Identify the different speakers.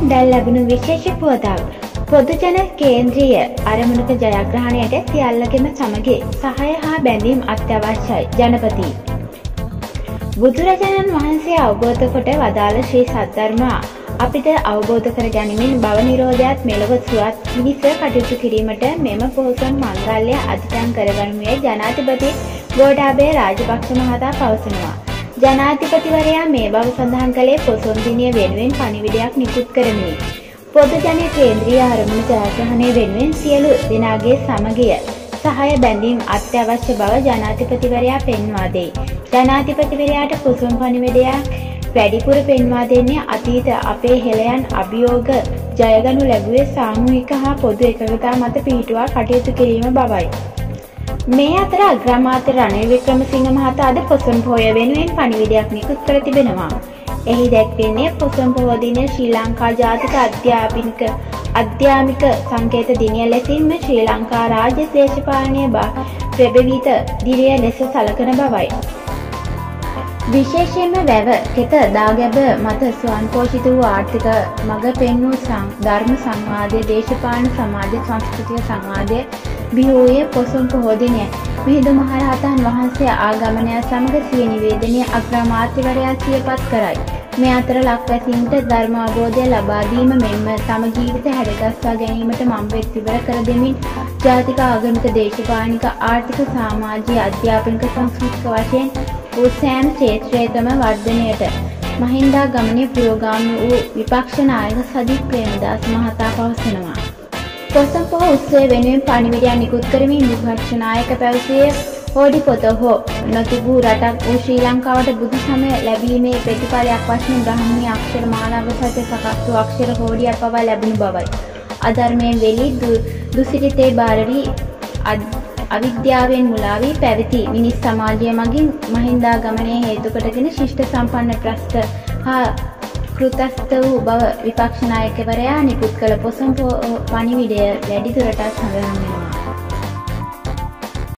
Speaker 1: දැන් ලැබුණු විශේෂ පුවතක්. පොදු ජන කේන්ද්‍රීය අරමුණක ජයග්‍රහණයට සියල්ලගේම සමගි සහාය හා බැඳීම් අත්‍යවශ්‍යයි. ජනපති බුදුරජාණන් වහන්සේ අවබෝධ කොට වදාළ ශ්‍රී සද්ධර්ම අපිට අවබෝධ කර ගැනීමෙන් භව නිරෝධයත් මෙලොව සුවත් පිණිස කටයුතු කිරීමට මෙම පොසොන් මංගල්‍ය අධිටන් කරගනුයේ ජනාධිපති ගෝඨාභය රාජපක්ෂ මහතා පවසනවා. ජනාධිපතිවරයා මේ බව සඳහන් කළේ පොසොන් දිනය වෙනුවෙන් පණිවිඩයක් නිකුත් කරමිනි. පොදු ජන කේන්ද්‍රීය අරමුණු ජයග්‍රහණය වෙනුවෙන් සියලු දෙනාගේ සමගිය සහාය බැඳීම් අත්‍යවශ්‍ය බව ජනාධිපතිවරයා පෙන්වා දෙයි. ජනාධිපතිවරයාට පොසොන් පණිවිඩයක් වැඩිපුර පෙන්වා දෙන්නේ අතීත අපේ හෙළයන් අභියෝග ජයගනු ලැබුවේ සාමූහික හා පොදු එකඟතා මත පිහිටුවා කටයුතු කිරීම බවයි. මේ අතර අග්‍රාමාත්‍ය රනිල් වික්‍රමසිංහ මහතා අද පොසොන් පොහොය වෙනුවෙන් පණිවිඩයක් නිකුත් කර තිබෙනවා. එහි දැක්වෙන්නේ පොසොන් පොහොය දිනය ශ්‍රී ලංකා ජාතික අධ්‍යාත්මික සංකේත දිනය ලෙසින්ම ශ්‍රී ලංකා රාජ්‍ය දේශපාලනයේ ප්‍රබවිත දිනය ලෙස සලකන බවයි. විශේෂයෙන්ම වැව කෙත දාගැබ මත ස්වයංපෝෂිත වූ ආර්ථික මඟ පෙන්වූ ධර්ම සංවාදය දේශපාලන සමාජ සංස්කෘතික සංවාදය බිහිවූයේ පොසොන් පොහොය දිනය. මිහිඳු මහරහතන් වහන්සේ ආගමනය සමග සිය නිවේදනය අග්‍රාමාත්‍යවරයා සියපත් කරයි. මේ අතර ලක්වැසින්ට ධර්ම අවබෝධය ලබා දීම මෙන්ම තම ජීවිත හැඩගස්වා ගැනීමට මංවෙත් ඉවර කර දෙමින් ජාතික ආගමික දේශපාලනික ආර්ථික සමාජීය අධ්‍යාපනික සංස්කෘතික වශයෙන් වූ සෑම ක්ෂේත්‍රයකම වර්ධනයට මහින්දාගමනයේ පුරෝගාමී වූ විපක්ෂ නායක සජිත් ප්‍රේමදාස මහතා පවසනවා. පොසොන් පොහොය උත්සවය වෙනුවෙන් පණිවිඩයක් නිකුත් කරමින් විපක්ෂ නායක පැවසුවේ හෝඩි පොත හෝ නොතිබූ රටක් වූ ශ්‍රී ලංකාවට බුදු සමය ලැබීමේ ප්‍රතිඵලයක් වශයෙන් බ්‍රාහ්මී අක්ෂර මාලාව සහිත සකස් වූ අක්ෂර හෝඩියක් පවා ලැබුණු බවයි. අධර්මයෙන් වෙලී දුසිරිතේ බාර වී අවිද්‍යාවෙන් මුලා වී පැවති මිනිස් සමාජය මගින් මහින්දාගමනය හේතු කොටගෙන ශිෂ්ට සම්පන්න ප්‍රස්ත හා කෘතස්ත වූ බව විපක්ෂ නායකවරයා නිකුත් කළ පොසොන් පණිවිඩය වැඩිදුරටත් සඳහන් වෙනවා.